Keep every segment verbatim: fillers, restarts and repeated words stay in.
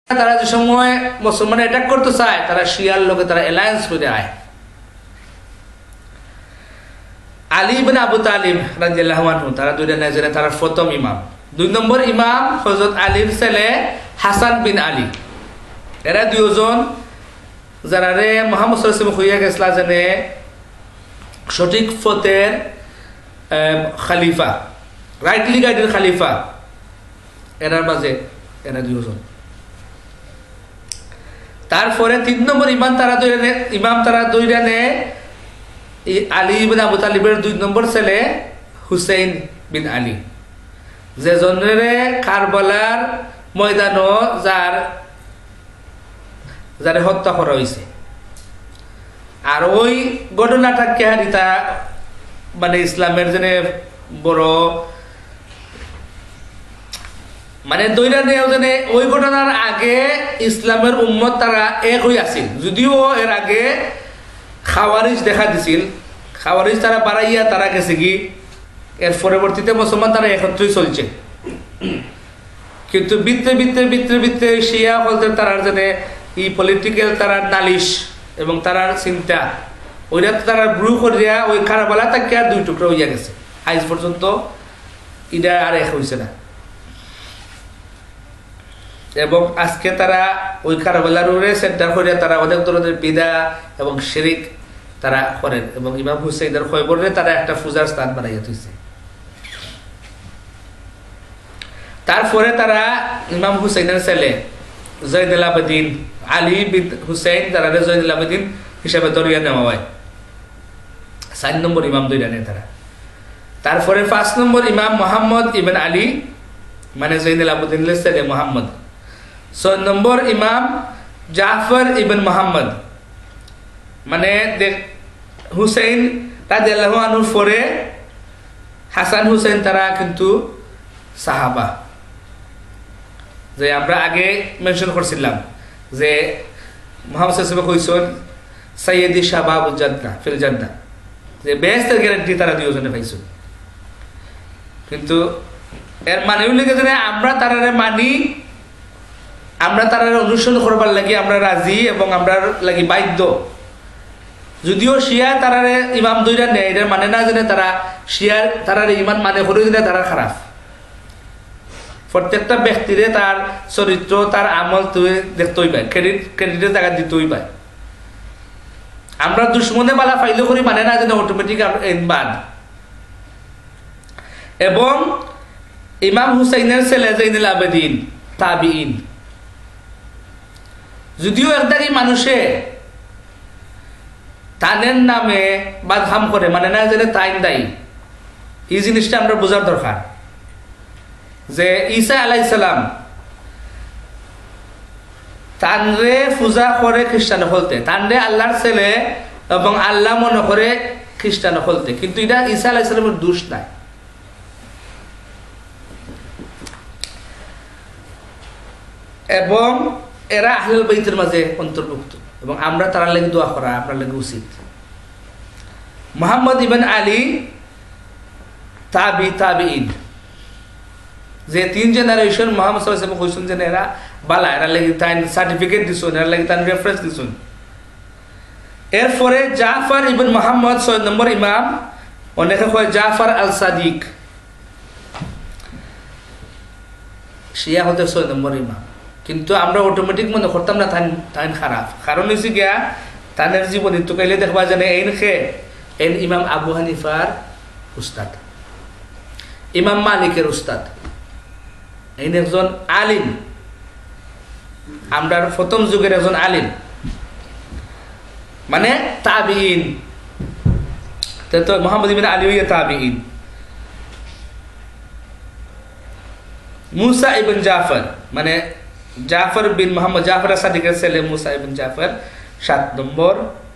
তারা যে সময় মুসলমান অ্যাটাক করতে চায় তারা শিয়ার লোকে তারা অ্যালায়েন্স করে আয়। আলী ইবনে আবু তালিব রাদিয়াল্লাহু আনহু তারা দুইটা নাজরে তারা প্রথম ইমাম। দুই নম্বর ইমাম হযরত আলীর ছেলে হাসান বিন আলী। এরা দুইজন যারা রে মুহাম্মদ সাল্লাল্লাহু আলাইহি ওয়াসাল্লাম হইয়া গেছলা জানে সঠিক পথের খলিফা, রাইটলি গাইডের খলিফা, এরার মাঝে এরা দুইজন। তারপরে তিন নম্বর ইমাম তারা দুই ইমাম তারা দুইটা নে আলী ইবনে আবু তালিবের দুই নম্বর ছেলে হুসাইন বিন আলী, যে জনরে কারবালার ময়দানও যার যারে হত্যা করা হয়েছে। আর ওই ঘটনাটাকে হারিতা মানে ইসলামের জন্য বড় মানে দৈরা নেও জানে ওই ঘটনার আগে ইসলামের উম্মত তারা এক হয়ে আছিল, যদিও এর আগে খাওয়ারিজ দেখা দিছিল। খাওয়ারিজ তারা বাড়াইয়া তারা গেছে কি এর পরবর্তীতে মুসলমান তারা একত্রই চলছে। কিন্তু বিত্তে বিত্তে বিত্তে বিত্তে শিয়া বলতে তারার জানে এই পলিটিক্যাল তারার নালিশ এবং তারার চিন্তা ওইটা তারা গ্রু করিয়া ওই কারবালা তাকে আর দুই টুকরা হইয়া গেছে। আজ পর্যন্ত এটা আর এক হয়েছে না। এবং আজকে তারা ওই কারবালার উপরে সেন্টার করিয়া তারা অনেক ধরনের বিদা এবং শিরিক তারা করেন এবং ইমাম হুসাইনের খয়বরে তারা একটা পূজার স্থান বানাইয়া তুলছে। তারপরে তারা ইমাম হুসাইনের ছেলে জয়নুল আবেদিন আলী বিন হুসাইন তারা জয়নুল আবেদিন হিসাবে ধরিয়া নেওয়া হয়। চার নম্বর ইমাম দুইটা নেই তারা। তারপরে পাঁচ নম্বর ইমাম মোহাম্মদ ইবন আলী মানে জয়নুল আবেদিনের ছেলে মোহাম্মদ। ছয় নম্বর ইমাম জাফর ইবন মোহাম্মদ মানে হুসাইন রাদিয়াল্লাহু আনহুর পরে হাসান হুসাইন তারা কিন্তু সাহাবা, যে আমরা আগে মেনশন করছিলাম যে মুহাম্মদ সাল্লাল্লাহু আলাইহি ওয়াসাল্লাম কইছেন সাইয়্যিদি শাবাবুল জান্নাহ ফিল জান্নাহ, যে বেহেশতের গ্যারান্টি তারা দুইজনে পাইছে। কিন্তু এর মানে হইল যে আমরা তারারে মানি, আমরা তারারে অনুসরণ করবার লাগি আমরা রাজি এবং আমরা লাগি বাধ্য। যদিও শিয়া তারারে ইমাম দুইটা নেয়, এটার মানে না যে তারা শিয়ার তারারে ইমান মানে করে দিলে তারা খারাপ। প্রত্যেকটা ব্যক্তিরে তার চরিত্র তার আমল তুই দেখতেই পায়, ক্রেডিট ক্রেডিটের জায়গা দিতেই পায়। আমরা দুশ্মনে বালা ফাইলে করি মানে না যেন অটোমেটিক বাদ। এবং ইমাম হুসাইনের ছেলে জয়নুল আবেদিন তাবিঈন, যদিও একদারি মানুষে তানের নামে বাদহাম করে মানে না যেন তাইন দায়ী, এই জিনিসটা আমরা বোঝার দরকার। যে ঈসা আলাইহিস সালাম তানরে পূজা করে খ্রিস্টান হলতে, তানরে আল্লাহর ছেলে এবং আল্লাহ মনে করে খ্রিস্টান হলতে, কিন্তু এটা ঈসা আলাইহিস সালামের দোষ নাই। এবং এরা আহলুল বাইতের মাঝে অন্তর্ভুক্ত এবং আমরা তারা লাগি দোয়া করা আপনার লাগে উচিত। মুহাম্মদ ইবন আলী তাবি তাবিঈন, যে তিন জেনারেশন মুহাম্মদ সাল্লাল্লাহু আলাইহি ওয়াসাল্লাম কইছেন যে এরা বালা, এরা লাগি তাই সার্টিফিকেট দিছেন, এরা লাগি তাই রেফারেন্স দিছেন। এরপরে জাফর ইবন মুহাম্মদ ছয় নম্বর ইমাম, অনেকে কয় জাফর আল সাদিক, শিয়া হতে ছয় নম্বর ইমাম। কিন্তু আমরা অটোমেটিক মনে করতাম না তাই তাই খারাপ, কারণ হচ্ছে গিয়া তাদের জীবনী তো কাইলে দেখবা জানে এই খে এই ইমাম আবু হানিফার উস্তাদ, ইমাম মালিকের উস্তাদ, এই একজন আলিম, আমরা প্রথম যুগের একজন আলিম মানে তাবিঈন। তো মুহাম্মদ ইবনে আলী হইয়া তাবিঈন। মুসা ইবন জাফর মানে জাফর বিন মোহাম্মদ জাফর সাদিকের ছেলে মুসা ইবন জাফর সাত নম্বর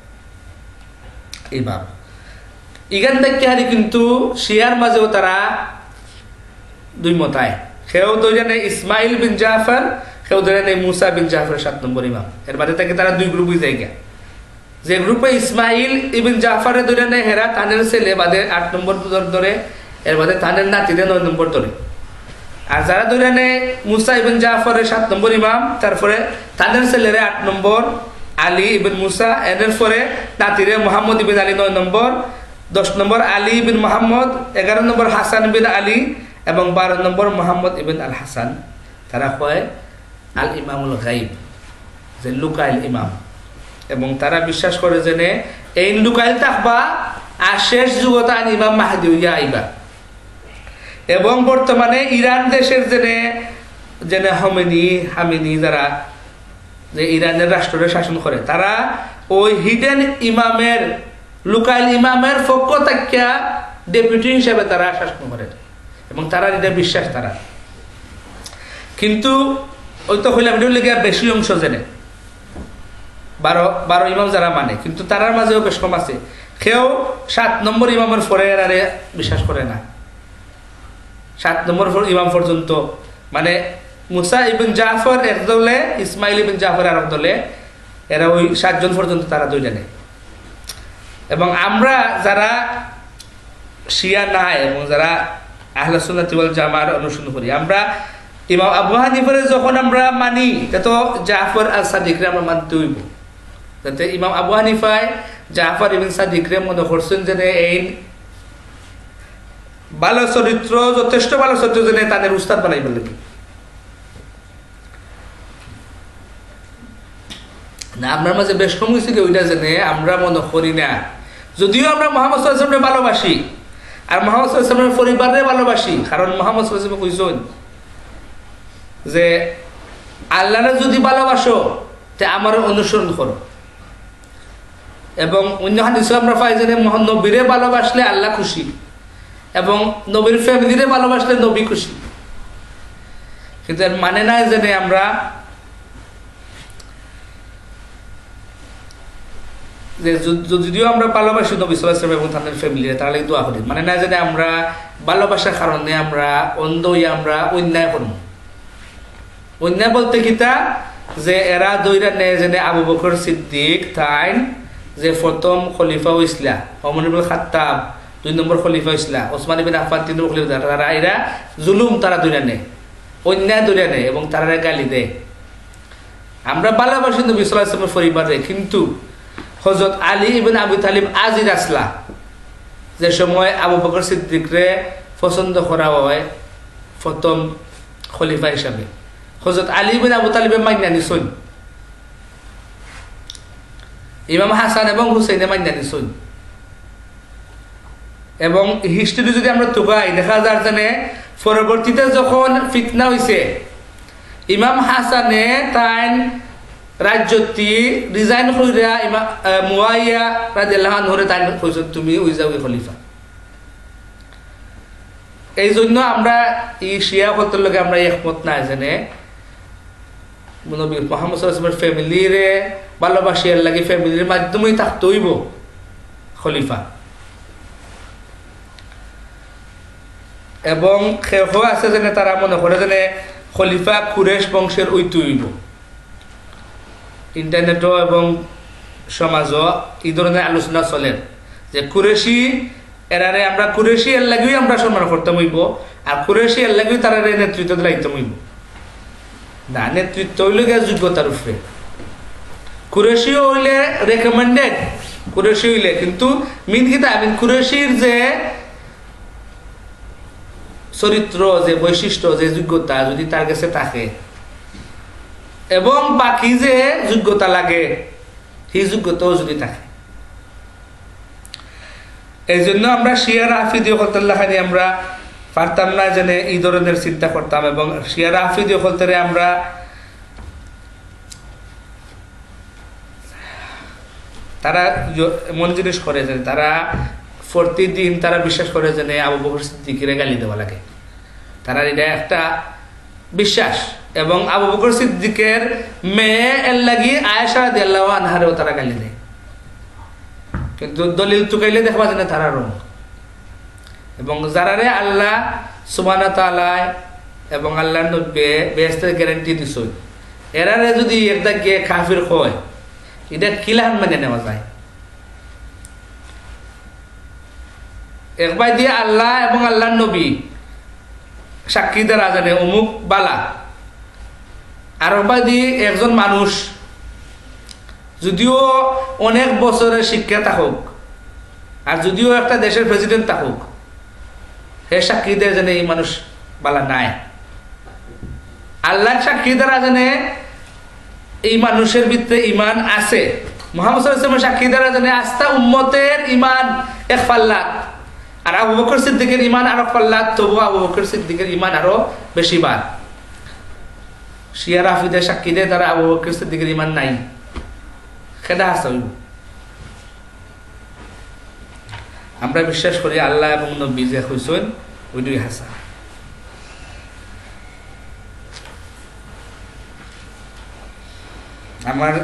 ইমাম। ইগান দেখতে হারি কিন্তু শিয়ার মাঝেও তারা দুই মতায়, কেউ দুজনে ইসমাইল বিন জাফর, কেউ দুজনে মুসা বিন জাফর সাত নম্বর ইমাম। এর বাদে থেকে তারা দুই গ্রুপ হয়ে যায়। যে গ্রুপে ইসমাইল ইবিন জাফরের দুজনে হেরা তানের ছেলে বাদে আট নম্বর ধরে, এর বাদে তানের নাতিদের নয় নম্বর ধরে। আর যারা ধরে নেয় মুসা ইবিন জাফরের সাত নম্বর ইমাম, তারপরে তাদের ছেলেরে আট নম্বর আলী ইবিন মুসা, এদের পরে নাতিরে মোহাম্মদ ইবিন আলী নয় নম্বর, দশ নম্বর আলী বিন মোহাম্মদ, এগারো নম্বর হাসান বিন আলী এবং বারো নম্বর মোহাম্মদ ইবিন আল হাসান। তারা কয় আল ইমামুল গাইব, যে লুকাইল ইমাম। এবং তারা বিশ্বাস করে যে এই লুকাইল থাকবা আর শেষ যুগত আন ইমাম মাহদি হইয়া আইবা। এবং বর্তমানে ইরান দেশের জেনে জেনে হমেনি হামিনি যারা যে ইরানের রাষ্ট্রের শাসন করে, তারা ওই হিডেন ইমামের লুকাইল ইমামের পক্ষ থেকে ডেপুটি হিসেবে তারা শাসন করে এবং তারা এটা বিশ্বাস তারা। কিন্তু ওই তো হইলাম এটা লেগে বেশি অংশ জেনে বারো বারো ইমাম যারা মানে, কিন্তু তারার মাঝেও বেশ কম আছে। কেউ সাত নম্বর ইমামের পরে এরারে বিশ্বাস করে না। সাত নম্বর ইমাম পর্যন্ত মানে মুসা ইবিন জাফর এক দলে, ইসমাইল ইবিন জাফর আর এক দলে, এরা ওই সাতজন পর্যন্ত তারা দুইটা নেই। এবং আমরা যারা শিয়া নাই এবং যারা আহলে সুন্নাত ওয়াল জামার অনুসরণ করি, আমরা ইমাম আবু হানিফারে যখন আমরা মানি তো জাফর আর সাদিকরে আমরা মানতে হইব। যাতে ইমাম আবু হানিফায় জাফর ইবিন সাদিকরে মনে করছেন যে এই ভালো চরিত্র, যথেষ্ট ভালো চরিত্র জেনে তাদের উস্তাদ বানাইবার লাগে না। আপনার মাঝে বেশ কম হয়েছিল ওইটা জেনে আমরা মনে করি না। যদিও আমরা মোহাম্মদ সাল্লাল্লাহু আলাইহি ওয়াসাল্লামকে ভালোবাসি আর মোহাম্মদ সাল্লাল্লাহু আলাইহি ওয়াসাল্লামের পরিবারে ভালোবাসি, কারণ মোহাম্মদ সাল্লাল্লাহু আলাইহি ওয়াসাল্লাম কইছেন যে আল্লাহরে যদি ভালোবাসো তে আমার অনুসরণ করো। এবং অন্য হাদিসে আমরা পাই যে নবীরে ভালোবাসলে আল্লাহ খুশি এবং নবীর ফ্যামিলিরে ভালোবাসলে নবী খুশি। কিন্তু এর মানে নাই যে আমরা যদিও আমরা ভালোবাসি নবী সাল্লাল্লাহু আলাইহি ওয়াসাল্লাম এবং তাদের ফ্যামিলিরে, তাহলে দোয়া করি, মানে না যে আমরা ভালোবাসার কারণে আমরা অন্ধ হইয়া আমরা অন্যায় করব। অন্যায় বলতে কিতা যে এরা দইরা নেয় যে আবু বকর সিদ্দিক তাইন যে প্রথম খলিফা হইছিলা, ওমর ইবনে খাত্তাব দুই নম্বর খলিফা হইছিলা, ওসমান ইবনে আফফান তিন নম্বর খলিফা, তারা এরা জুলুম তারা দইরা নেয়, অন্যায় দইরা নেয় এবং তারা গালি দেয়। আমরা ভালোবাসি নবী সাল্লাল্লাহু আলাইহি ওয়াসাল্লামের পরিবারে, কিন্তু হযরত আলী ইবনে আবু তালিব আজির আসলা যে সময় আবু বকর সিদ্দিকরে পছন্দ করা হয় প্রথম খলিফা হিসাবে, হযরত আলী ইবনে আবু তালিবে মাইনা নিছেন, ইমাম হাসান এবং হুসাইনে মাইনা নিছেন। এবং হিস্ট্রি যদি আমরা তুকাই দেখা যায় যে পরবর্তীতে যখন ফিতনা হইছে, ইমাম হাসানে তাই রাজ্যটি রিজাইন কইরা ইমাম মুয়াইয়া রাদিয়াল্লাহু আনহুরে তাই কইছে তুমি ওই যাও খলিফা। এই জন্য আমরা এই শিয়া হতের লগে আমরা একমত না জানে নবী মুহাম্মদ সাল্লাল্লাহু আলাইহি ওয়াসাল্লামের ফ্যামিলিরে ভালোবাসি এর লাগি ফ্যামিলির মাধ্যমেই থাকতে হইব খলিফা। এবং কেহ আছে যে তারা মনে করে যে খলিফা কুরেশ বংশের ঐতিহ্য হইব। ইন্টারনেটও এবং সমাজও এই ধরনের আলোচনা চলে যে কুরেশি এরারে আমরা কুরেশি এর লাগেই আমরা সম্মান করতাম হইব আর কুরেশি এর লাগেই তারা নেতৃত্ব দিলাইতাম হইব না। নেতৃত্ব হইলে গিয়ে যোগ্যতার উপরে, কুরেশিও হইলে রেকমেন্ডেড কুরেশি হইলে, কিন্তু মিন কিতা মিন কুরেশির যে চরিত্র, যে বৈশিষ্ট্য, যে যোগ্যতা যদি তার কাছে থাকে এবং বাকি যে যোগ্যতা লাগে সেই যোগ্যতাও যদি থাকে। এই জন্য আমরা শিয়া রাফিদি হলতাল্লাহানি আমরা পারতাম না জেনে এই ধরনের চিন্তা করতাম। এবং শিয়া রাফিদি হলতারে আমরা তারা এমন জিনিস করে যে তারা প্রতিদিন তারা বিশ্বাস করে যে আবু বকর সিদ্দিকরে গালি দেওয়া লাগে, তারা এটা একটা বিশ্বাস। এবং আবু বকর সিদ্দিকের মেয়ে এর লাগি আয়েশা রাদিয়াল্লাহু আনহারেও তারা গালি দেয়, কিন্তু দলিল চুকাইলে দেখবা যে তারা রং। এবং যারারে আল্লাহ সুবহানাহু ওয়া তাআলা এবং আল্লাহর নবী বেহেশতের গ্যারান্টি দিছে, এরারে যদি একটা গিয়ে কাফির হয় এটা কিলান মানে নেওয়া যায়। একবার দিয়ে আল্লাহ এবং আল্লাহর নবী সাক্ষী দ্বারা জানে অমুক বালা আর বাদি একজন মানুষ যদিও অনেক বছরের শিক্ষা থাকুক আর যদিও একটা দেশের প্রেসিডেন্ট থাকুক হে সাক্ষী দেয় জানে এই মানুষ বালা নাই আল্লাহ সাক্ষী দ্বারা জানে এই মানুষের ভিতরে ইমান আছে মুহাম্মদ সাল্লাল্লাহু আলাইহি ওয়াসাল্লাম সাক্ষী দ্বারা জানে আস্থা উম্মতের ইমান এক পাল্লা আর আবু বকর সিদ্দিকের ইমান আরো পাল্লা তবু আবু বকর সিদ্দিকের ইমান আরো বেশি বার শিয়া রাফিদের সাক্ষী দেয় তারা আবু বকর সিদ্দিকের ইমান নাই খেদা আছে আমরা বিশ্বাস করি আল্লাহ এবং নবী যে হইছেন ওই দুই হাসা আমার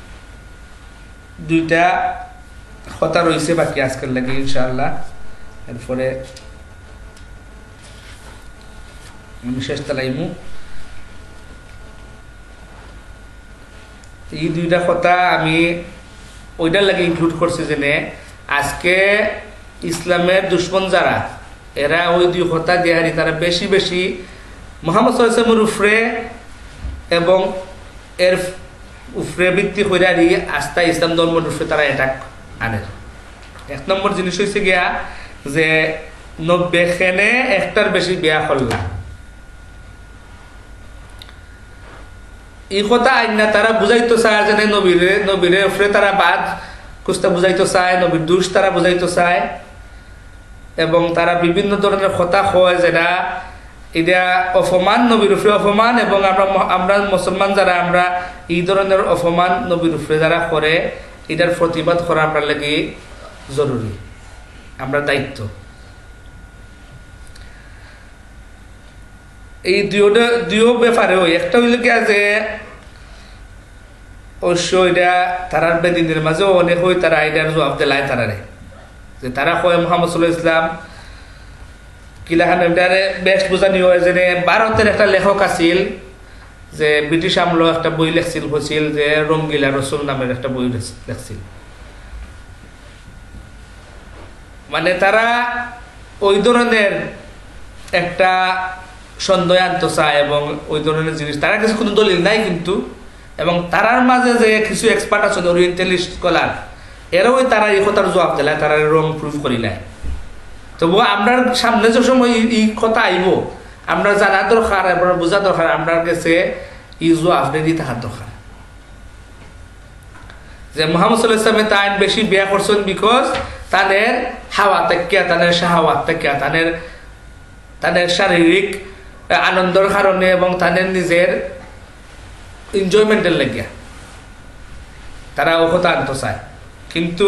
দুইটা কথা রয়েছে বাকি আজকের লাগে ইনশাআল্লাহ এরপরে আমি শেষ তালাইমু এই দুইটা কথা আমি ওইটার লাগে ইনক্লুড করছি যে আজকে ইসলামের দুশ্মন যারা এরা ওই দুই কথা দেহারি তারা বেশি বেশি মুহাম্মদ সাল্লাল্লাহু আলাইহি ওয়াসাল্লামের উপরে এবং এর উপরে ভিত্তি করে আর আস্থা ইসলাম ধর্মের উপরে তারা অ্যাটাক আনে এক নম্বর জিনিস হয়েছে গিয়া যে নব্বই খেনে একটার বেশি বিয়া করলা এই কথা আইন না তারা বুঝাইতো চায় যে নবীরে নবীরে উপরে তারা বাদ কুস্তা বুঝাইতো চায় নবীর দোষ তারা বুঝাইতো চায় এবং তারা বিভিন্ন ধরনের কথা কয় যেটা এটা অপমান নবীর উপরে অপমান এবং আমরা আমরা মুসলমান যারা আমরা এই ধরনের অপমান নবীর উপরে যারা করে এটার প্রতিবাদ করা আমরা লাগে জরুরি আমরা দায়িত্ব এই দুইটা দুই ব্যাপারে ওই একটা হইল কি যে অবশ্য এটা তারার বেদিনের মাঝেও অনেক হই তারা এটার জবাব দেয় তারারে যে তারা কয় মুহাম্মদ সাল্লাল্লাহু আলাইহি ওয়াসাল্লাম কিলাহান এটারে বেস্ট বোঝানি হয় যে ভারতের একটা লেখক আছিল যে ব্রিটিশ আমল একটা বই লেখছিল হয়েছিল যে রঙ্গিলা রসুল নামের একটা বই লেখছিল মানে তারা ওই ধরনের একটা সন্দেহ আনতে চায় এবং ওই ধরনের জিনিস তারা কিছু কোনো দলিল নাই কিন্তু এবং তারার মাঝে যে কিছু এক্সপার্ট আছে ওরিয়েন্টালিস্ট স্কলার এরাও তারা এই কথার জবাব দিলায় তারা রং প্রুফ করিলায় তবু আমরা সামনে যে সময় এই কথা আইব আমরা জানা দরকার এবং বোঝা দরকার আমরা কাছে ই জবাব দিয়ে থাকার দরকার যে মুহাম্মদ সাল্লাল্লাহু আলাইহি ওয়াসাল্লাম তাই বেশি বিয়া করছেন বিকজ তাদের হাওয়া তাকিয়া তাদের শাহওয়াত তাকিয়া তাদের তাদের শারীরিক আনন্দের কারণে এবং তাদের নিজের এনজয়মেন্টের লাগিয়া তারা ও কথা আনতে চায় কিন্তু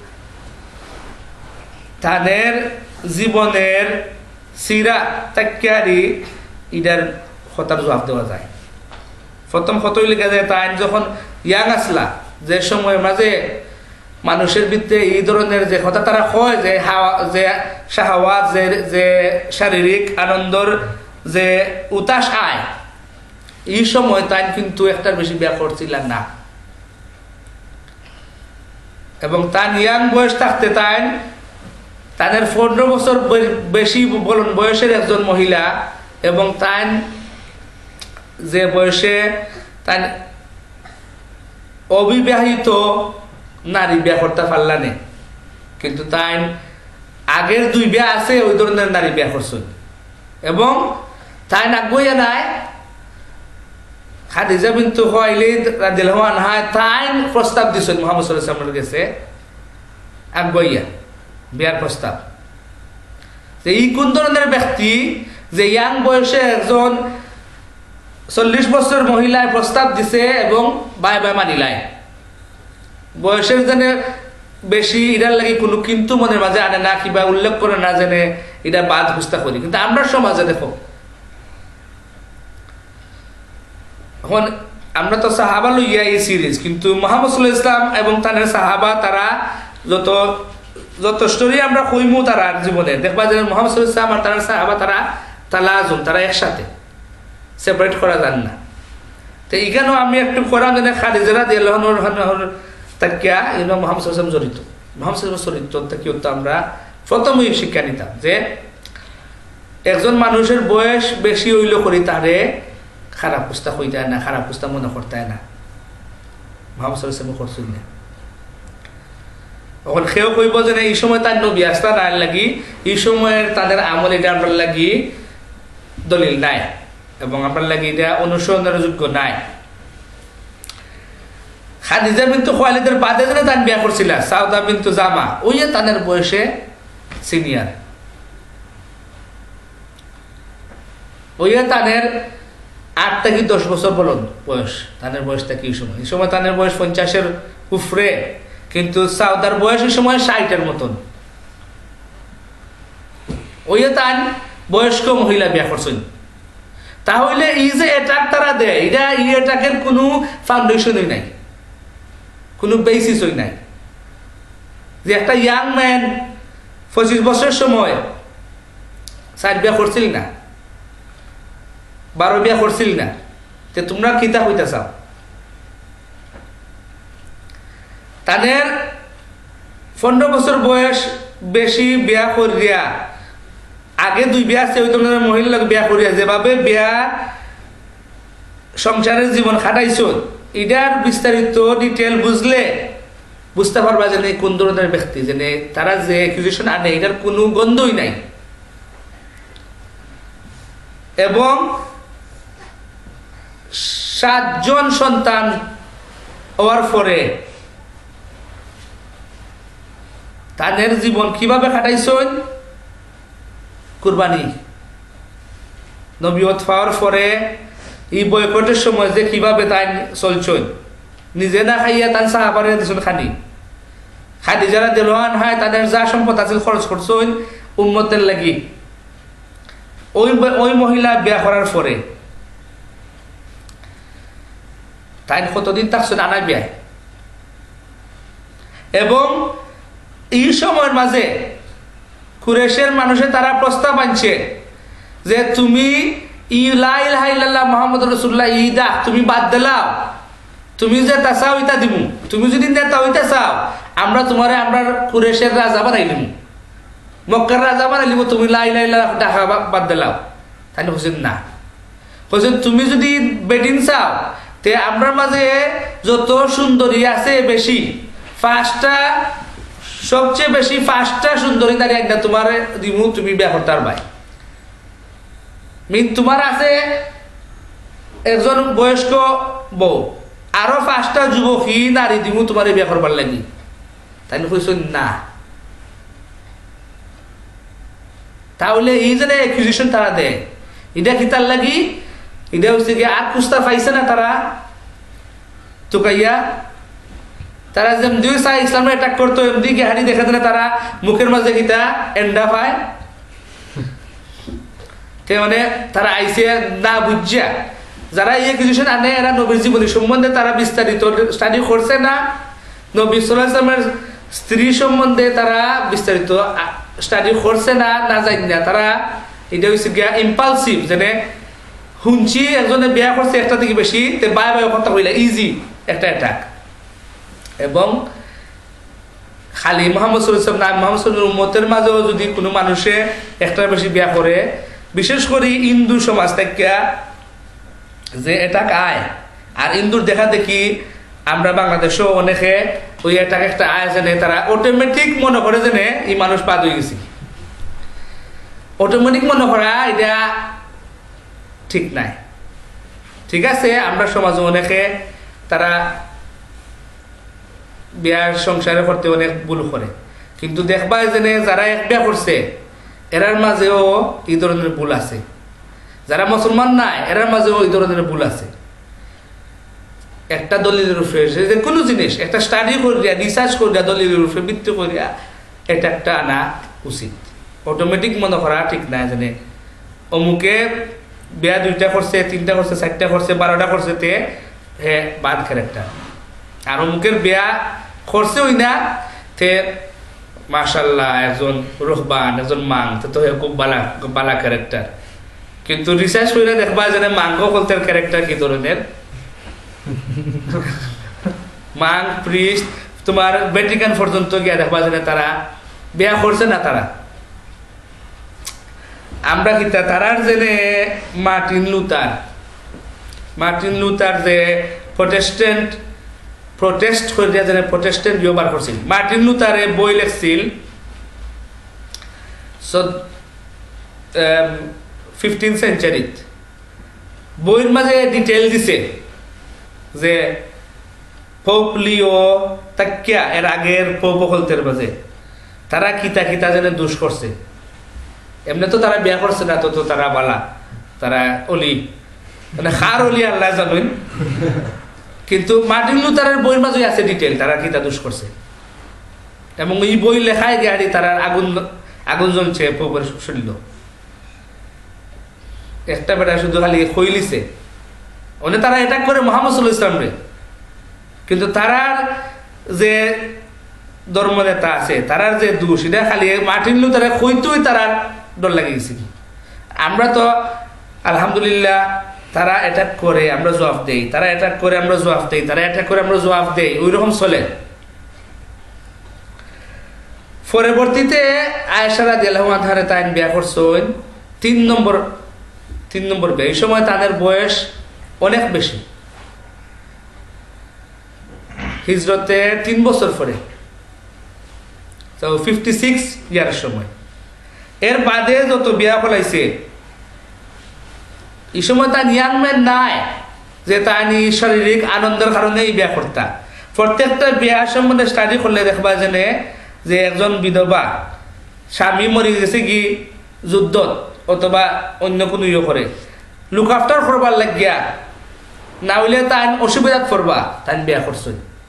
তাদের জীবনের সিরা তাকিয়ারি ইটার কথার জবাব দেওয়া যায় প্রথম কতই লেখা যায় তাই যখন ইয়াং আসলা যে সময়ের মাঝে মানুষের ভিতরে এই ধরনের যে কথা তারা কয় যে হাওয়া যে শাহওয়াত যে যে শারীরিক আনন্দর যে উতাস আয় এই সময় তাই কিন্তু একটার বেশি বিয়া করছিল না এবং তার ইয়াং বয়স থাকতে তাই তাদের পনেরো বছর বেশি বলুন বয়সের একজন মহিলা এবং তাই যে বয়সে তাই অবিবাহিত নারী বিয়া করতে পারলা নে কিন্তু তাই আগের দুই বিয়া আছে ওই ধরনের নারী বিয়া করছেন এবং তাই আগুয়া নাই খাদিজা বিনতু খুয়াইলিদ রাদিয়াল্লাহু আনহা তাই প্রস্তাব দিছেন মুহাম্মদ সাল্লাল্লাহু আলাইহি ওয়াসাল্লামের কাছে আগুয়া বিয়ার প্রস্তাব যে এই কোন ধরনের ব্যক্তি যে ইয়াং বয়সে একজন চল্লিশ বছর মহিলায় প্রস্তাব দিছে এবং বাই বাই মানিলায় বয়সের জন্য বেশি এটার লাগে কোনো কিন্তু মনের মাঝে আনে না কিংবা উল্লেখ করে না জেনে এটা বাদ হুস্তা করি কিন্তু আমরা সমাজে দেখো এখন আমরা তো সাহাবা লইয়া এই সিরিজ কিন্তু মুহাম্মদ সাল্লাল্লাহু আলাইহি ওয়াসাল্লাম এবং তাদের সাহাবা তারা যত যত স্টোরি আমরা কইমু তারা জীবনে দেখবা যে মুহাম্মদ সাল্লাল্লাহু আলাইহি ওয়াসাল্লাম আর তার সাহাবা তারা তালাজুম তারা একসাথে সেপারেট করা যান না তো এখানেও আমি একটু কোরআন জানে খাদিজা রাদিয়াল্লাহু আনহা তাকিয়া ইমাম মুহাম্মদ সাল্লাল্লাহু আলাইহি ওয়াসাল্লাম জড়িত মুহাম্মদ সাল্লাল্লাহু আলাইহি ওয়াসাল্লাম চরিত্র তাকিয়া আমরা প্রথমেই শিক্ষা নিতাম যে একজন মানুষের বয়স বেশি হইল করি তারে খারাপ পুস্তা হইতে না, খারাপ পুস্তা মনে করতে না। মোহাম্মদ সাল্লাল্লাহু আলাইহি ওয়াসাল্লাম করছেন না। এখন কেউ কইব যে এই সময় তার নবী আসতা না লাগি, এই সময়ের তাদের আমল এটা আমরা লাগি দলিল নাই এবং আপনার লাগি এটা অনুসরণের যোগ্য নাই। খাদিজা বিনতু খুয়াইলিদের বাদে যেন তান বিয়া করছিল সাউদা বিনতু জামা, ওই তাদের বয়সে সিনিয়র, ওই তাদের আট থেকে দশ বছর বলুন বয়স, তাদের বয়সটা কি সময়, এই সময় তাদের বয়স পঞ্চাশের উফরে, কিন্তু সাউদার বয়স এই সময় ষাটের মতন। ওই তান বয়স্ক মহিলা বিয়া করছেন। তাহলে এই যে অ্যাটাক তারা দেয়, এটা এই অ্যাটাকের কোনো ফাউন্ডেশনই নাই, কোনো বেসিসই নাই। যে একটা ইয়াং ম্যান পঁচিশ বছরের সময় চার বিয়া করছিল না, বারো বিয়া করছিল না, যে তোমরা কিতা হইতে চাও? তাদের পনেরো বছর বয়স বেশি বিয়া করিয়া, আগে দুই বিয়া আছে ওই ধরনের মহিলা বিয়া করিয়া যেভাবে বিয়া সংসারের জীবন খাটাইছ, এটার বিস্তারিত ডিটেল বুঝলে বুঝতে পারবা যে কোন ধরনের ব্যক্তি, যে তারা যে অ্যাকুজিশন আনে এটার কোনো গন্ধই নাই। এবং সাতজন সন্তান হওয়ার পরে তাদের জীবন কিভাবে খাটাইছেন? কুরবানি। নবুয়ত পাওয়ার পরে এই বয়কটের সময় যে কিভাবে তাই চলছেন, নিজে না খাইয়া তার সাহাবারে দিয়েছেন খানি, খাদিজা রাদিয়াল্লাহু আনহা তাদের যা সম্পদ আছে খরচ করছেন উম্মতের লাগি। ওই ওই মহিলা বিয়া করার পরে তাই কতদিন থাকছেন আনা বিয়ায়, এবং এই সময়ের মাঝে কুরেশের মানুষে তারা প্রস্তাব আনছে যে তুমি লা ইলাহা ইল্লাল্লাহ মুহাম্মাদুর রাসূলুল্লাহ ইদা তুমি বাদ দিলাও, তুমি যে তা চাও ইতা দিব, তুমি যদি নেতা হইতে চাও আমরা তোমারে আমরা কুরেশের রাজা বানাই দিব, মক্কার রাজা বানাই দিব, তুমি লা ইলাহা ইল্লাল্লাহ ডাকা বাদ দিলাও। তাই হোসেন না, হোসেন তুমি যদি বেডিন চাও তে আমরা মাঝে যত সুন্দরী আছে বেশি, পাঁচটা সবচেয়ে বেশি পাঁচটা সুন্দরী তার একটা তোমার দিব, তুমি বিয়া করতে পারবাই। মিন তোমার আছে একজন বয়স্ক বউ, আরো পাঁচটা যুবকী নারী দিব তোমার বিয়া করবার লাগি। তাই কইছেন না। তাহলে এই যে অ্যাকুজিশন তারা দেয়, এটা কি তার লাগি? এটা হচ্ছে কি আর কুস্তা পাইছে না তারা তোকাইয়া, তারা যেমনি চাই ইসলামের অ্যাটাক করতো এমনি হানি দেখা দিলে তারা মুখের মাঝে কিতা এন্ডা পায়, মানে তারা আইসে না বুঝিয়া। যারা এই অ্যাকুজিশন আনে এরা নবীর জীবনী সম্বন্ধে তারা বিস্তারিত স্টাডি করছে না, নবী সাল্লাল্লাহু আলাইহি ওয়াসাল্লামের স্ত্রী সম্বন্ধে তারা বিস্তারিত স্টাডি করছে না, না জানি না। তারা এটা হচ্ছে গিয়া ইম্পালসিভ, যেনে শুনছি একজনে বিয়া করছে একটা থেকে বেশি, তে বাই বাই কথা কইলা ইজি একটা অ্যাটাক। এবং খালি মুহাম্মদ সাল্লাল্লাহু আলাইহি ওয়াসাল্লাম না, মুহাম্মদ সাল্লাল্লাহু আলাইহি ওয়াসাল্লামের উম্মতের মাঝেও যদি কোনো মানুষে একটার বেশি বিয়া করে, বিশেষ করে হিন্দু সমাজ থেকে যে অ্যাটাক আয়, আর হিন্দুর দেখা দেখি আমরা বাংলাদেশেও অনেকে ওই অ্যাটাক একটা আয় জেনে তারা অটোমেটিক মনে করে জেনে এই মানুষ বাদ হয়ে গেছি। অটোমেটিক মনে করা এটা ঠিক নাই। ঠিক আছে, আমরা সমাজে অনেকে তারা বিয়ার সংসারে করতে অনেক ভুল করে, কিন্তু দেখবা যে যারা এক বিয়া করছে এরার মাঝেও এই ধরনের ভুল আছে, যারা মুসলমান নাই এরার মাঝেও এই ধরনের ভুল আছে। একটা দলিলের উপরে যে কোনো জিনিস একটা স্টাডি করিয়া রিসার্চ করিয়া দলিলের উপরে ভিত্তি করিয়া এটা একটা আনা উচিত। অটোমেটিক মনে করা ঠিক নাই, জানে অমুকে বিয়া দুইটা করছে, তিনটা করছে, চারটা করছে, বারোটা করছে, তে হে বাদ ক্যারেক্টার। আর অমুকের বিয়া করছে ওই না, তে মাশাল্লাহ একজন রহবান, একজন মাং, তো খুব বালা বালা ক্যারেক্টার। কিন্তু রিসার্চ করে দেখবা যে মাঙ্গ কলতের ক্যারেক্টার কি ধরনের, মাং প্রিস্ট তোমার ভ্যাটিকান পর্যন্ত গিয়া দেখবা যে তারা বিয়া করছে না। তারা আমরা কিতা তারার জেনে মার্টিন লুথার মার্টিন লুথার যে প্রটেস্ট্যান্ট প্রটেস্ট করিয়া যেন প্রটেস্ট্যান্ট ব্যবহার করছিল মার্টিন লুথারে বই লেখছিল ফিফটিন সেঞ্চুরিত বইয়ের মাঝে ডিটেল দিছে যে পোপ লিও তাকিয়া এর আগের পোপ হলতের মাঝে তারা কিতা কিতা যেন দোষ করছে এমনি তো তারা বিয়া করছে না তো তো তারা বালা তারা অলি মানে খার অলি আল্লাহ জানুন কিন্তু মার্টিন লুথারের বইয়ের মাঝে আছে ডিটেল তারা কিতা দোষ করছে এবং এই বই লেখায় গাড়ি তারা আগুন আগুন জ্বলছে পোপের শরীর একটা বেটা শুধু খালি খইলিছে মানে তারা এটা করে মুহাম্মদ সাল্লাল্লাহু আলাইহি ওয়াসাল্লাম রে কিন্তু তারার যে ধর্ম নেতা আছে তারার যে দোষ এটা খালি মার্টিন লুথারে কইতোই তারা ডর লাগে গেছে আমরা তো আলহামদুলিল্লাহ তারা অ্যাটাক করে আমরা জবাব দেই তারা অ্যাটাক করে আমরা জবাব দেই তারা অ্যাটাক করে আমরা জবাব দেই ওই রকম চলে পরবর্তীতে আয়েশা রাদিয়াল্লাহু আনহারে তাইন বিয়া করছেন তিন নম্বর তিন নম্বর বিয়ে এই সময় তাদের বয়স অনেক বেশি হিজরতে তিন বছর পরে তো ফিফটি সিক্স ইয়ারের সময় এর বাদে যত বিয়া ফলাইছে এই সময় তার ইয়াংম্যান নাই যে তানি শারীরিক আনন্দের কারণে এই বিয়া করতা প্রত্যেকটা বিয়া সম্বন্ধে স্টাডি করলে দেখবা জানে যে একজন বিধবা স্বামী মরে গেছে কি যুদ্ধত অথবা অন্য কোনো ইয়ে করে লুক আফটার করবার লাগিয়া না হইলে তাই অসুবিধাত পড়বা তাই বিয়া করছে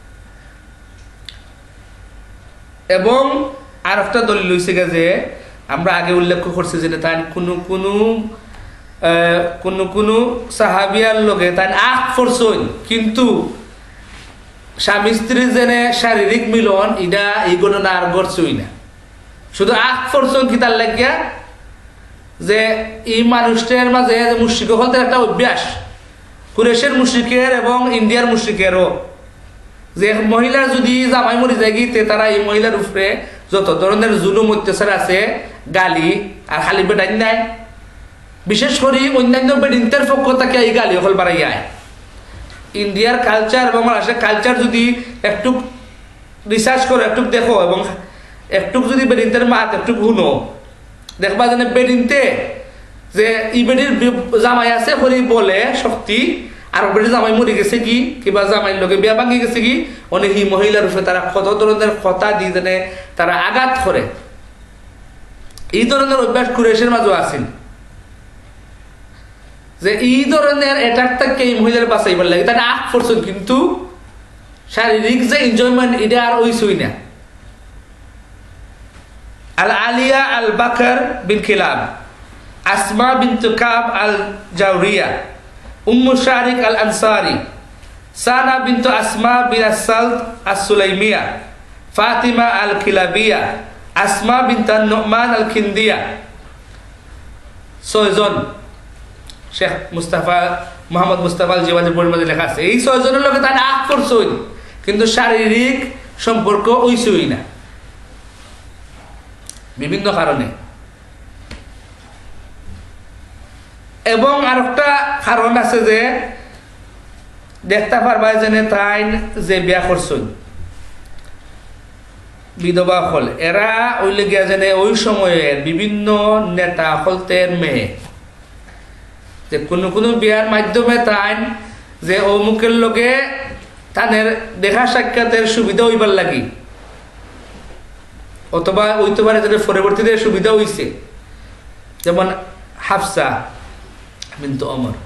এবং আর একটা দলিল হইছে যে আমরা আগে উল্লেখ করছি যে তাই কোনো কোনো কোনো কোনো সাহাবিয়ার লগে তাই আখ পড়ছেন কিন্তু স্বামী স্ত্রীর জেনে শারীরিক মিলন এটা এই ঘটনা আর ঘটছই না শুধু আখ পড়ছেন কি তার লাগিয়া যে এই মানুষটার মাঝে মুশরিক হলতে একটা অভ্যাস কুরেশের মুশরিকের এবং ইন্ডিয়ার মুশরিকেরও যে মহিলা যদি জামাই মরি যায় গিয়ে তারা এই মহিলার উপরে যত ধরনের জুলুম অত্যাচার আছে গালি আর খালি বেটাই নাই বিশেষ করে অন্যান্য বেডিনদের পক্ষ থেকে এই গালি হল বাড়াইয়ায় ইন্ডিয়ার কালচার এবং বাংলাদেশের কালচার যদি একটু রিসার্চ করো একটু দেখো এবং একটু যদি বেডিনদের মাত একটু শুনো দেখবা যেন বেডিনতে যে ই বেডির জামাই আছে হরি বলে শক্তি আর বেডির জামাই মরে গেছে কি কিবা জামাইয়ের লোকে বিয়া ভাঙি গেছে কি অনেক ই মহিলার উপরে তারা কত ধরনের কথা দিয়ে যেনে তারা আঘাত করে এই ধরনের অভ্যাস কুরেশের মাঝে আসেন যে এই ধরনের অ্যাটাক থেকে এই মহিলার বাঁচাইবার লাগে তারা আগ করছেন কিন্তু শারীরিক যে এনজয়মেন্ট এটা আর ওইসই না আল আলিয়া আল বাকর বিন খিলাব আসমা বিনতু কাব আল জাওরিয়া উম্মু শারিক আল আনসারি সানা বিনতু আসমা বিন আসালদ আস-সুলাইমিয়া ফাতিমা আল খিলাবিয়া আসমা বিনতু নুমান আল খিন্দিয়া ছয়জন শেখ মুস্তাফা মোহাম্মদ মুস্তাফা আল জীবনের বইয়ের মধ্যে লেখা আছে এই ছয়জনের লোকে তারা আগ করছই কিন্তু শারীরিক সম্পর্ক ওইসই না বিভিন্ন কারণে এবং আরেকটা কারণ আছে যে দেখতে পারবা যে তাই যে বিয়া করছই বিধবা হল এরা ওইলে গিয়া যেন ওই সময়ের বিভিন্ন নেতা হলতের মেয়ে যে কোনো কোনো বিয়ার মাধ্যমে তাই যে অমুকের লোকে তাদের দেখা সাক্ষাতের সুবিধা হইবার লাগি অথবা হইতে পারে যে পরবর্তীতে সুবিধা হইছে যেমন হাফসা বিনতু ওমর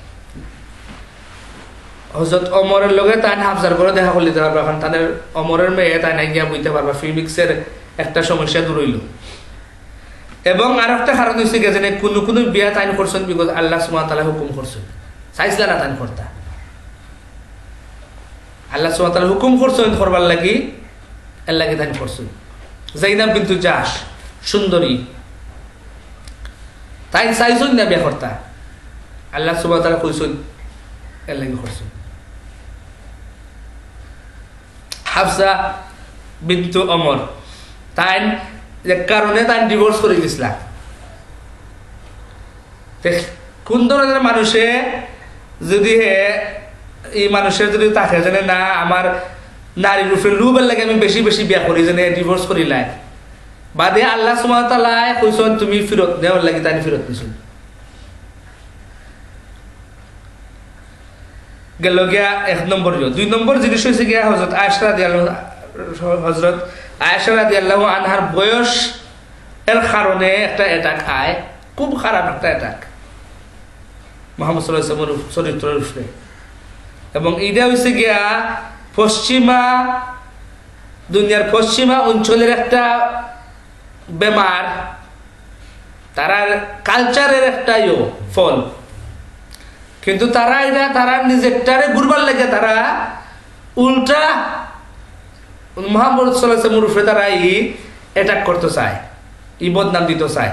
হযরত ওমরের লগে তাই হাফসার করে দেখা করলে দিতে পারবা এখন তাদের ওমরের মেয়ে তাই নাই গিয়া বুঝতে পারবা ফিজিক্সের একটা সমস্যা দূর হইল এবং আর একটা কারণ হয়েছে যে কোনো কোনো বিয়া তাইন করছেন বিকজ আল্লাহ সুবহানাহু ওয়া তাআলা হুকুম করছেন চাইছিলা না তাইন করতা আল্লাহ সুবহানাহু ওয়া তাআলা হুকুম করছেন করবার লাগি এর লাগি তাইন করছেন যায়নাব বিনতু জাহশ সুন্দরী তাই চাইছেন না বিয়া করতা আল্লাহ সুবহানাহু ওয়া তাআলা কইছেন এর লাগি করছেন হাফসা বিনতু ওমর তাই যে কারণে তাই ডিভোর্স করে গেছিলা কোন ধরনের মানুষে যদি হে এই মানুষের যদি তাকে জানে না আমার নারীর উপরে লুবের লাগে আমি বেশি বেশি বিয়া করি জানে ডিভোর্স করি লাই বাদে আল্লাহ সুবহানাহু ওয়া তাআলা কইছেন তুমি ফিরত দেওয়ার লাগি তাই ফিরত দিছেন গেল গিয়া এক নম্বর দুই নম্বর জিনিস হয়েছে গিয়া হযরত আয়েশা রাদিয়াল্লাহু হযরত আয়েশা রাদিয়াল্লাহু আনহার বয়স এর কারণে একটা অ্যাটাক হয় খুব খারাপ একটা অ্যাটাক মুহাম্মদ সাল্লাল্লাহু আলাইহি ওয়াসাল্লামের চরিত্রের উপরে এবং এটা হয়েছে গিয়া পশ্চিমা দুনিয়ার পশ্চিমা অঞ্চলের একটা বেমার তারার কালচারের একটা ইয়ে ফল কিন্তু তারা এটা তারা নিজেরটারে ঘুরবার লাগে তারা উল্টা মুহাম্মদ সাল্লাল্লাহু আলাইহি ওয়াসাল্লামের উপরে তারা ই অ্যাটাক করতে চায় ই বদনাম দিতে চায়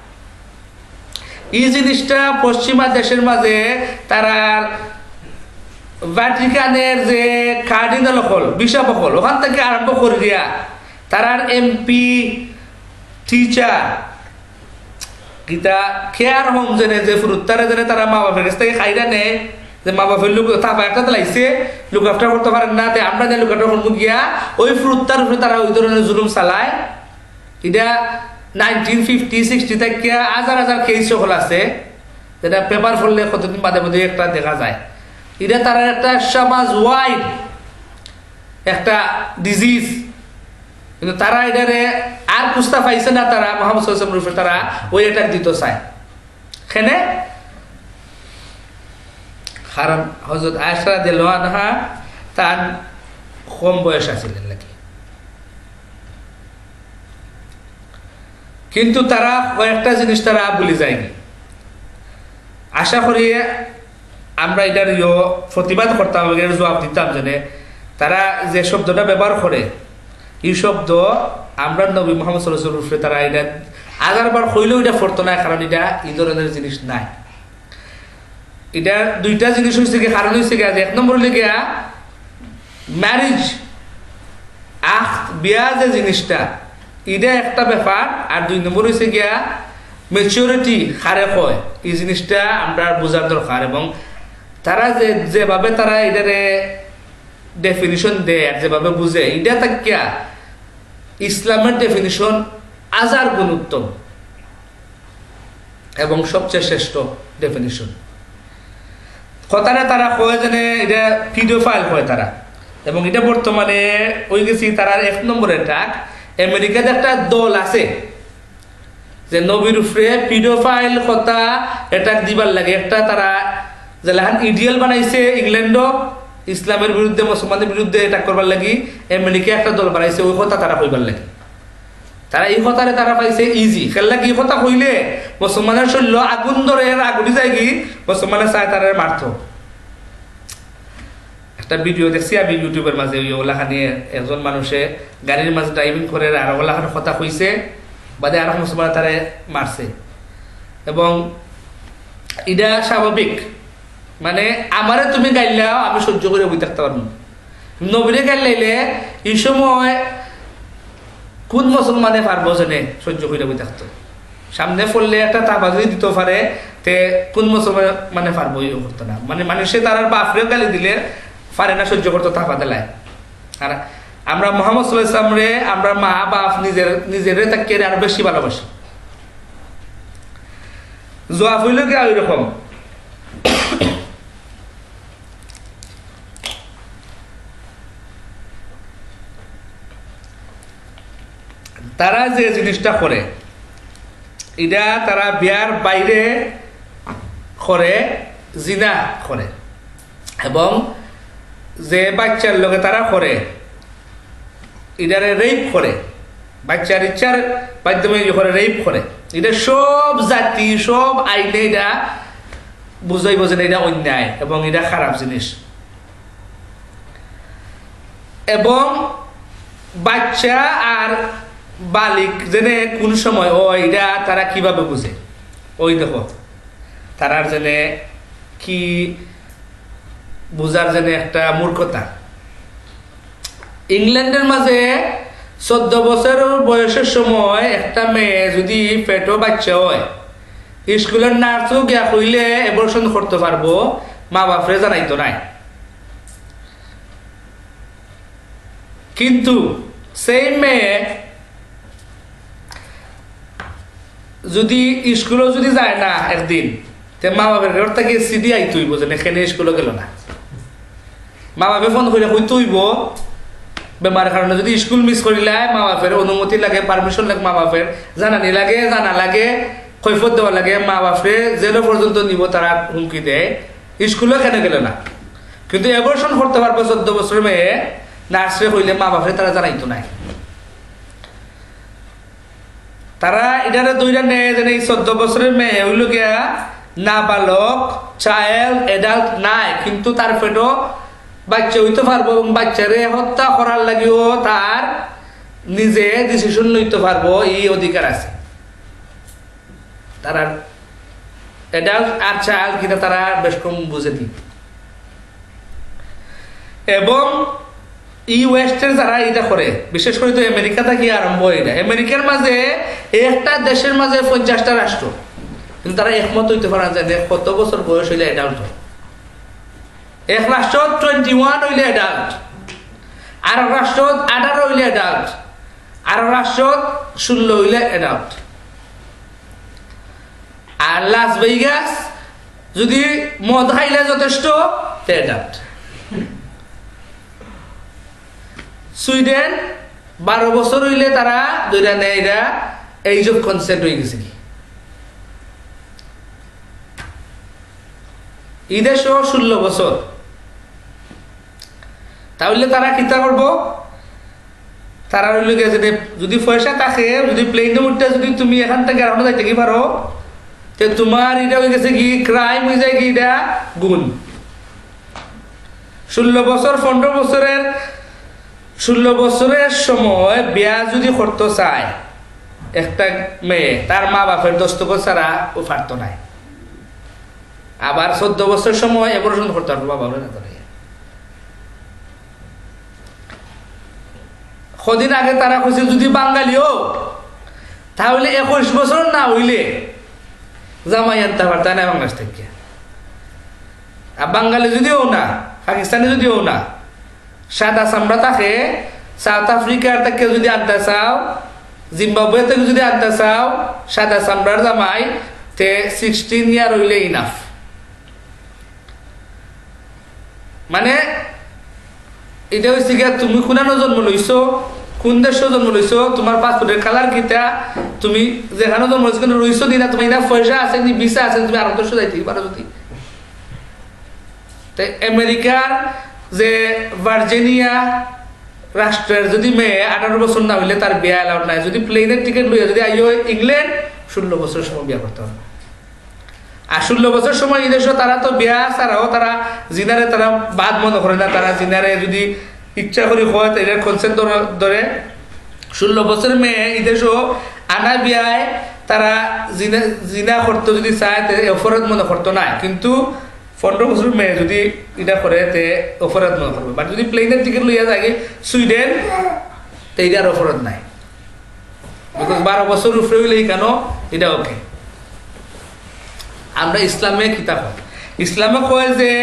এই জিনিসটা পশ্চিমা দেশের মাঝে তারা ভ্যাটিকানের যে কার্ডিনাল হল বিশপ হল ওখান থেকে আরম্ভ করে দিয়া তারার MP teacher Gita care home জেনে যে ফুরুত্তারে জেনে তারা মা বাপের কাছ থেকে খাইরা নেয় যে মা বাপের লোক তাপা একটা লাইছে লুক আফটার করতে পারেন না তাই আমরা লুক আফটার করবো গিয়া ওই ফুরুত্তার উপরে তারা ওই ধরনের জুলুম চালায় এটা নাইনটিন ফিফটি সিক্সটি থেকে হাজার হাজার কেস সকল আছে যেটা পেপার পড়লে কতদিন বাদে বাদে একটা দেখা যায় এটা তারা একটা সমাজ ওয়াইড একটা ডিজিজ কিন্তু তারা এটারে আর কুস্তা পাইছে না তারা মুহাম্মদ সাল্লাল্লাহু আলাইহি ওয়াসাল্লামের তারা ওই অ্যাটাক দিতে চায় কেনে কারণ হযরত আয়েশা রাদিয়াল্লাহু আনহা তার কম বয়স ছিলেন নাকি কিন্তু তারা কয়েকটা জিনিস তারা ভুলে যায়নি আশা করি আমরা এটার প্রতিবাদ করতাম এর জবাব দিতাম জানে তারা যে শব্দটা ব্যবহার করে এই শব্দ আমরা নবী মুহাম্মদ সাল্লাল্লাহু আলাইহি ওয়াসাল্লাম তারা এটা হাজারবার কইলেও এটা পড়তো না কারণ এটা এই ধরনের জিনিস নাই এটা দুইটা জিনিস হয়েছে কি কারণ হয়েছে কি এক নম্বর হলে গিয়া ম্যারেজ আখ বিয়া যে জিনিসটা এটা একটা ব্যাপার আর দুই নম্বর হয়েছে গিয়া ম্যাচুরিটি হারে কয় এই জিনিসটা আমরা বোঝার দরকার এবং তারা যে যেভাবে তারা এটারে ডেফিনিশন দেয় আর যেভাবে বুঝে এটা তাকিয়া ইসলামের ডেফিনিশন হাজার গুণ উত্তম এবং সবচেয়ে শ্রেষ্ঠ ডেফিনিশন কথাটা তারা কয় জানে এটা পিডোফাইল হয় তারা এবং এটা বর্তমানে ওই গেছি তারা এক নম্বরের টাক আমেরিকাতে একটা দল আছে যে নবীর উপরে পিডোফাইল কথা এটা দিবার লাগে একটা তারা যেলাহান ইডিয়াল বানাইছে ইংল্যান্ডও ইসলামের বিরুদ্ধে মুসলমানদের বিরুদ্ধে এটা করবার লাগি আমেরিকা একটা দল বানাইছে ওই কথা তারা কইবার লাগে তারা এই কথারে তারা পাইছে ইজি খেললা কি কথা কইলে মুসলমানের শরীর আগুন ধরে আগুনি যায় কি মুসলমানের চায় তারা মারতো একটা ভিডিও দেখছি আমি ইউটিউবের মাঝে ওলাখানি একজন মানুষে গাড়ির মাঝে ড্রাইভিং করে আর ওলাখানের কথা কইছে বাদে আর মুসলমান তারা মারছে এবং এটা স্বাভাবিক মানে আমারে তুমি গাইলাও আমি সহ্য করে বই থাকতে পারবো নবীরে গাইলাইলে এই সময় কোন মুসলমানে পারবো জেনে সহ্য করে বই থাকতো সামনে পড়লে একটা তাপা যদি দিতে পারে তে কোন মুসলমান মানে পারবো ইয়ে করতো না মানে মানুষে তার বাপরেও গালি দিলে পারে না সহ্য করতো তাপা দেলায় আর আমরা মুহাম্মদ সাল্লাল্লাহু আলাইহি ওয়াসাল্লাম রে আমরা মা বাপ নিজের নিজেরে তাকে আরো বেশি ভালোবাসি জবাব হইল কি ওই রকম তারা যে জিনিসটা করে এটা তারা বিয়ার বাইরে করে জিনা করে এবং যে বাচ্চার লগে তারা করে এটারে রেপ করে বাচ্চার ইচ্ছার মাধ্যমে করে রেপ করে এটা সব জাতি সব আইনে এটা বুঝাই বোঝেন এটা অন্যায় এবং এটা খারাপ জিনিস এবং বাচ্চা আর বালিক জেনে কোন সময় ও এটা তারা কিভাবে বুঝে ওই দেখো তারার জেনে কি বুঝার জেনে একটা মূর্খতা ইংল্যান্ডের মাঝে চোদ্দ বছর বয়সের সময় একটা মেয়ে যদি পেটও বাচ্চা হয় স্কুলের নার্সও গিয়া কইলে অ্যাবর্শন করতে পারবো, মা বাপরে জানাইতো নাই। কিন্তু সেই মেয়ে যদি স্কুলও যদি যায় না একদিন, তে মা বাপের ঘর থেকে সিডি আই তুইব যে এখানে স্কুলে গেল না, মা বাপে ফোন করে কই তুইব বেমার কারণে যদি স্কুল মিস করিলে মা বাপের অনুমতি লাগে, পারমিশন লাগে, মা বাপের জানানি লাগে, জানা লাগে, কৈফত দেওয়া লাগে, মা বাপে জেল পর্যন্ত নিব তারা হুমকি দেয়, স্কুলে কেন গেল না। কিন্তু অ্যাবর্শন করতে পারবো চোদ্দ বছরের মেয়ে নার্সরে হইলে মা বাপরে তারা জানাইতো নাই। তারা এটারে দুইটা নেয় যে এই চোদ্দ বছরের মেয়ে হইল গিয়া নাবালক, চাইল্ড, এডাল্ট নাই, কিন্তু তার পেটও বাচ্চা হইতে পারবো এবং বাচ্চারে হত্যা করার লাগেও তার নিজে ডিসিশন লইতে পারবো, এই অধিকার আছে। তারা এডাল্ট আর চাইল্ড কিনা তারা বেশ কম বুঝে দি। এবং ই ওয়েস্টের যারা এটা করে, বিশেষ করে তো আমেরিকা থেকে আরম্ভ এটা, আমেরিকার মাঝে একটা দেশের মাঝে পঞ্চাশটা রাষ্ট্র, কিন্তু তারা একমত হইতে পারে যে কত বছর বয়স হইলে এডাল্ট হয়। এক রাষ্ট্র টোয়েন্টি ওয়ান হইলে এডাল্ট, আর রাষ্ট্র আঠারো হইলে এডাল্ট, আর রাষ্ট্র ষোলো হইলে এডাল্ট। আর লাস ভেগাস যদি মদ খাইলে যথেষ্ট এডাল্ট। সুইডেন বারো বছর হইলে তারা দুইটা নেয়, এরা এইজ অফ কনসেন্ট হয়ে গেছে। এই দেশও ষোলো বছর। তাহলে তারা কিতা করবো, তারা হইলে গেছে যদি পয়সা থাকে, যদি প্লেনে উঠতে যদি তুমি এখান থেকে আর যাইতে কি পারো, তে তোমার এটা হয়ে গেছে কি ক্রাইম হয়ে যায় কি এটা গুণ। ষোলো বছর পনেরো বছরের ষোলো বছরের সময় বিয়া যদি করতে চায় একটা মেয়ে, তার মা বাপের দস্তখত ছাড়া ও পারতো নাই। আবার চোদ্দ বছর সময় অ্যাবর্শন করতে পারবো বাবা না। কদিন আগে তারা কইছে যদি বাঙালিও তাহলে একুশ বছর না হইলে জামাই আনতে পারত না বাংলাদেশ থেকে। আর বাঙালি যদিও না, পাকিস্তানি যদিও না, সাদা চামড়া থাকে, সাউথ আফ্রিকার থেকে যদি আনতে চাও, জিম্বাবুয়ে থেকে যদি আনতে চাও, সাদা চামড়ার জামাই, তে সিক্সটিন ইয়ার হইলে ইনাফ। মানে এটা হচ্ছে গিয়া তুমি কোনানো জন্ম লইছো, কোন দেশে জন্ম লইছো, তোমার পাসপোর্টের কালার কিটা, তুমি যেখানে জন্ম লইছো কিন্তু রইছো দিনা, তুমি ইনাফ পয়সা আছে, ভিসা আছে, তুমি আরো দেশে যাইতে পারো যদি। তাই আমেরিকার যে ভার্জিনিয়া রাষ্ট্রের যদি মেয়ে আঠারো বছর না হইলে তার বিয়া অ্যালাউড নাই। যদি প্লেনের টিকিট লইয়া যদি আইও ইংল্যান্ড, ষোলো বছরের সময় বিয়া করতে হবে। আর ষোলো বছর সময় এই দেশে তারা তো বিয়া ছাড়াও তারা জিনারে তারা বাদ মনে করে না। তারা জিনারে যদি ইচ্ছা করি হয় তাদের কনসেন্ট ধরে ষোলো বছরের মেয়ে এই দেশও আনা বিয়ায় তারা জিনা জিনা করতে যদি চায় অপরাধ মনে করতো না। কিন্তু পনেরো বছর মেয়ে যদি এটা করে তে অপরাধ মনে করবে। বাট যদি প্লেনের টিকিট লইয়া যায় সুইডেন, তো এটার অপরাধ নাই। বিকজ বারো বছর উপরে হইলেই কেন এটা ওকে। আমরা ইসলামে কিতাব ইসলামে কয় যে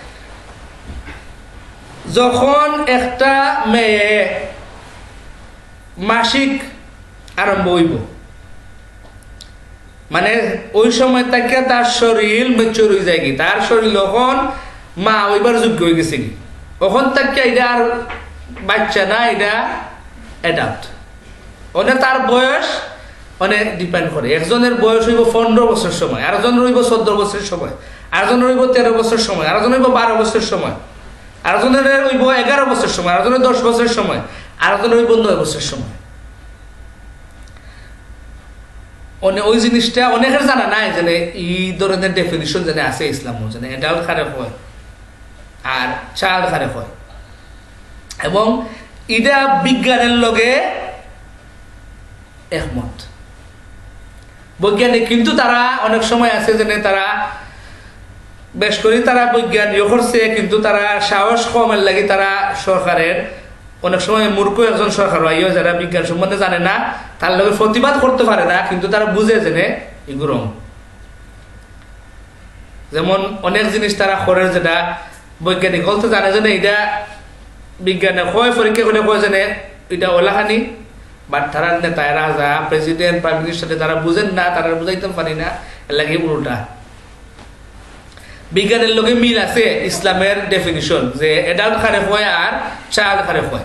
যখন একটা মেয়ে মাসিক আরম্ভ হইব, মানে ওই সময় থেকে তার শরীর মেচুর হয়ে যায় কি, তার শরীর তখন মা ওইবার যোগ্য হয়ে গেছে কি, তখন থেকে এটা আর বাচ্চা না, এটা অ্যাডাল্ট। মানে তার বয়স অনেক ডিপেন্ড করে। একজনের বয়স হইব পনেরো বছর সময়, আরেকজন রইব চোদ্দ বছরের সময়, আরেকজন রইব তেরো বছর সময়, আরেকজন রইব বারো বছর সময়, আরেকজনের রইব এগারো বছর সময়, আরেকজনের দশ বছরের সময়, আরেকজন রইব নয় বছরের সময়। ওই জিনিসটা অনেকের জানা নাই যে এই ধরনের ডেফিনিশন যেন আছে ইসলাম, যেন অ্যাডাল্ট কারে হয় আর চাইল্ড কারে হয়। এবং এটা বিজ্ঞানের লগে একমত বৈজ্ঞানিক। কিন্তু তারা অনেক সময় আছে যে তারা বেশ করে তারা বৈজ্ঞান ইয়ে করছে, কিন্তু তারা সাহস কমের লাগে তারা সরকারের অনেক সময় মূর্খ একজন সরকার হয় যারা বিজ্ঞান সম্বন্ধে জানে না, তার লগে প্রতিবাদ করতে পারে না, কিন্তু তারা বুঝে জেনে এগুলো যেমন অনেক জিনিস তারা করে যেটা বৈজ্ঞানিক বলতে জানে যে এটা বিজ্ঞানে কয় পরীক্ষা করে কয় জানে এটা ওলাখানি, বাট তারা নেতা রাজা প্রেসিডেন্ট প্রাইম মিনিস্টারে তারা বুঝেন না, তারা বুঝাইতে পারি না, এর লাগে উল্টা। বিজ্ঞানের লগে মিল আছে ইসলামের ডেফিনিশন যে এডাল্ট খারে হয় আর চাইল্ড খারে হয়।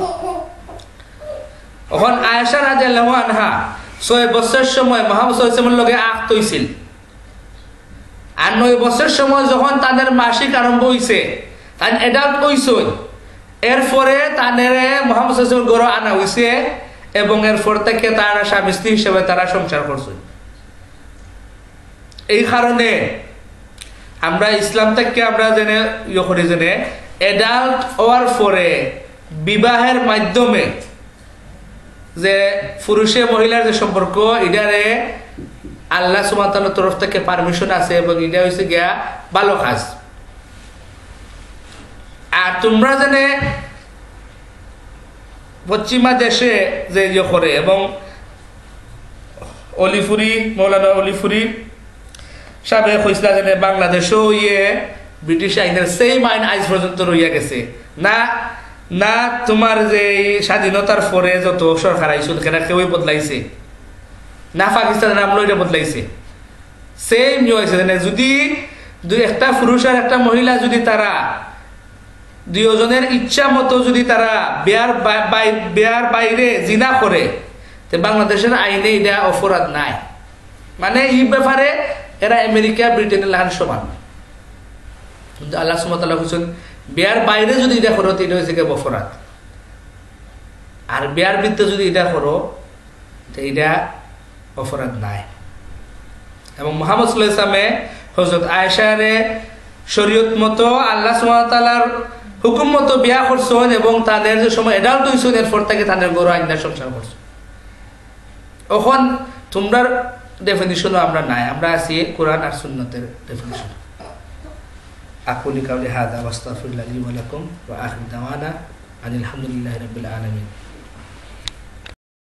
এখন আয়েশা রাদিয়াল্লাহু আনহা ছয় বছর সময় মুহাম্মদ সাল্লাল্লাহু আলাইহি ওয়াসাল্লামের লগে আখ তৈছিল, আর নয় বছর সময় যখন তাদের মাসিক আরম্ভ হইছে তাই এডাল্ট হইছে, এরপরে তাদের মুহাম্মদ সাল্লাল্লাহু আলাইহি ওয়াসাল্লামের ঘরে আনা হইছে এবং এরপর থেকে তারা স্বামী স্ত্রী হিসেবে তারা সংসার করছে। এই কারণে আমরা ইসলাম থেকে আমরা জেনে ইয়ে করি জেনে এডাল্ট হওয়ার পরে বিবাহের মাধ্যমে যে পুরুষে মহিলার যে সম্পর্ক এটারে আল্লাহ সুবহানাহু ওয়া তাআলার তরফ থেকে পারমিশন আছে এবং এটা হইছে গিয়া ভালো কাজ। আর তোমরা জেনে পশ্চিমা দেশে যে ইয়ে করে এবং অলিফুরি মৌলানা অলিফুরি সাবেক হইসলা জেনে বাংলাদেশেও ইয়ে ব্রিটিশ আইনের সেম আইন আজ পর্যন্ত রইয়া গেছে না, না তোমার যে স্বাধীনতার পরে যত সরকার আইসুল সেটা কেউই বদলাইছে না, পাকিস্তানের আমলো এটা বদলাইছে, সেম নিয়ে হয়েছে। যদি দুই একটা পুরুষ আর একটা মহিলা যদি তারা দুজনের ইচ্ছা মতো যদি তারা বিয়ার বিয়ার বাইরে জিনা করে তো বাংলাদেশের আইনে এটা অপরাধ নাই, মানে এই ব্যাপারে এরা আমেরিকা ব্রিটেনের লাহান সমান। কিন্তু আল্লাহ সুবহানাহু ওয়া তাআলা বলেছেন বিয়ার বাইরে যদি এটা করো তো এটা হচ্ছে কি অপরাধ, আর বিয়ার ভিতরে যদি এটা করো তো এটা অপরাধ নাই। এবং মুহাম্মদ সাল্লাল্লাহু আলাইহি ওয়াসাল্লামে হযরত আয়েশারে শরীয়ত মতো আল্লাহ সুবহানাহু ওয়া তাআলার হুকুম মতো বিয়া করছেন এবং তাদের যে সময় এডাল্ট হইছেন এরপর থেকে তাদের গরু আইনা সংসার করছে। এখন তোমরা ডেফিনিশনও আমরা নাই, আমরা আছি কোরআন আর সুন্নতের ডেফিনিশন। আকুলি কাউলি হাযা ওয়াস্তাগফিরুল্লাহি ওয়া লাকুম ওয়া আখিরু দাওয়ানা আনিল হামদুলিল্লাহি রাব্বিল আলামিন।